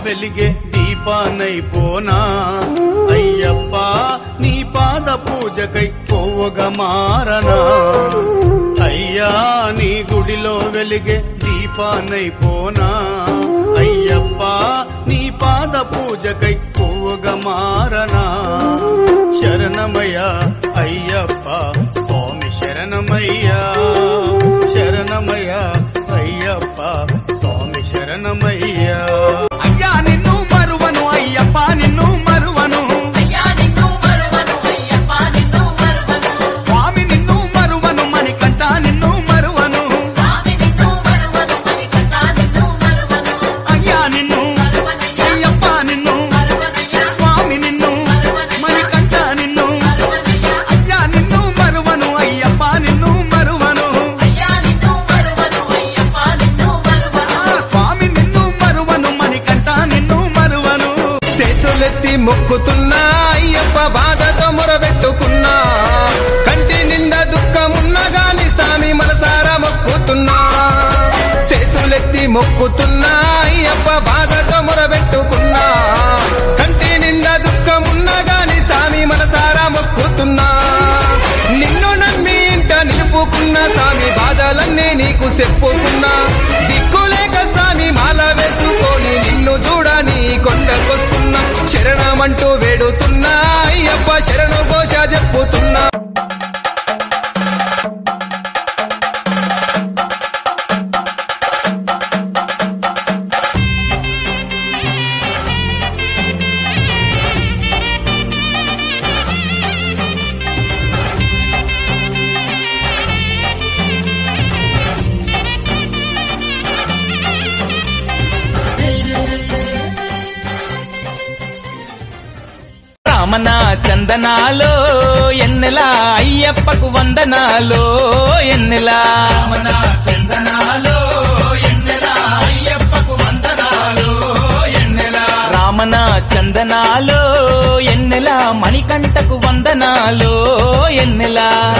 వెలిగే దీపానైపోనా అయ్యప్ప నీ పాద పూజకై పోవగా మారనా అయ్యా నీ గుడిలో వెలిగే దీపానైపోనా అయ్యప్ప నీ పాద పూజకై పోవగా మారనా శరణమయ్యా అయ్యప్ప స్వామి శరణమయ్యా శరణమయ్యా అయ్యప్ప స్వామి శరణమయ్యా అయ్యా నిన్ను మరువను అయ్యప్ప నిన్ను మరువను స్వామి నిన్ను మరువను మణికంఠ నిన్ను మరువను అయ్యా నిన్ను అయ్యప్ప నిన్ను స్వామి నిన్ను మణికంఠ నిన్ను అయ్యా నిన్ను మరువను అయ్యప్ప నిన్ను మరువను స్వామి నిన్ను మరువను మణికంఠ నిన్ను మరువను చేతులెత్తి మొక్కుతున్నా అయ్యప్ప బాధతో మొరబెట్టుకున్నా కంటి నిండా దుఃఖమున్నా గాని స్వామి మనసారా మొక్కుతున్నా చేతులెత్తి మొక్కుతున్నా అయ్యప్ప బాధతో మొరబెట్టుకున్నా కంటి నిండా దుఃఖమున్నా గాని స్వామి మనసారా మొక్కుతున్నా నిన్ను నమ్మి ఇంట నిలుపుకున్నా స్వామి బాధలన్నీ నీకు చెప్పుకున్నా దిక్కులేక స్వామి మాల వేసుకొని నిన్ను చూడని కొండకొస్తున్నా శరణమంటూ వేడుతున్నా అయ్యప్ప శరణు ఘోష చెప్పుతున్నా రామనా చందనాలో ఎన్నెలా అయ్యప్పకు వందనాలో ఎన్నెలా రామనా చందనాలో ఎన్నెలా అయ్యప్పకు వందనాలో ఎన్నెలా రామనా చందనాలో ఎన్నెలా మణికంఠకు వందనాలో ఎన్నెలా